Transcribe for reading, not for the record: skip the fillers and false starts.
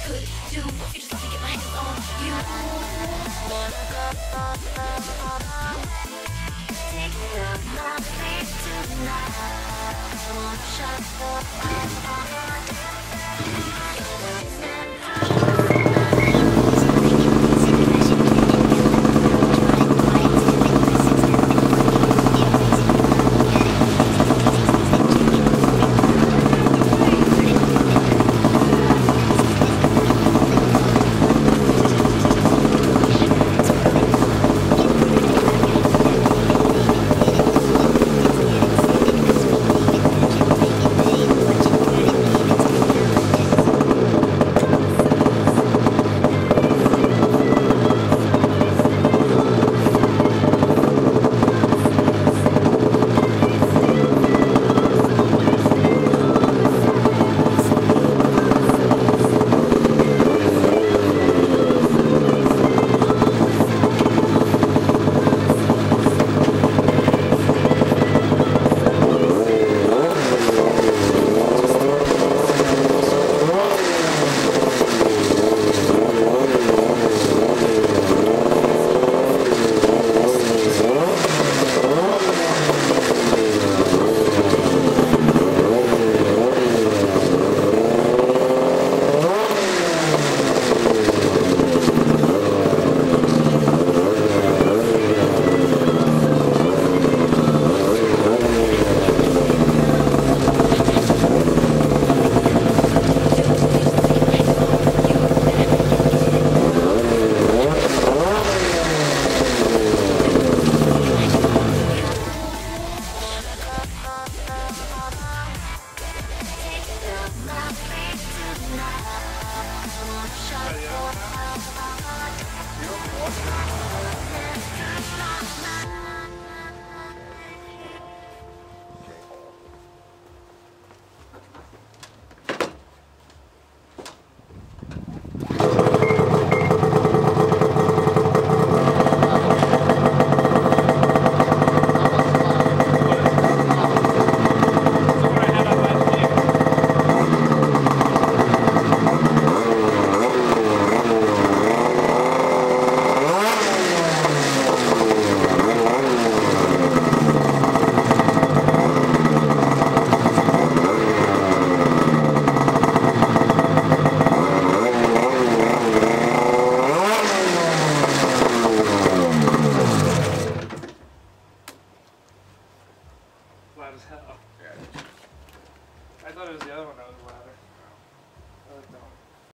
could do if you just let me get my hands on you. Take it up my feet tonight. I wanna shut loud as hell. Yeah. I thought it was the other one that was louder. I like that one.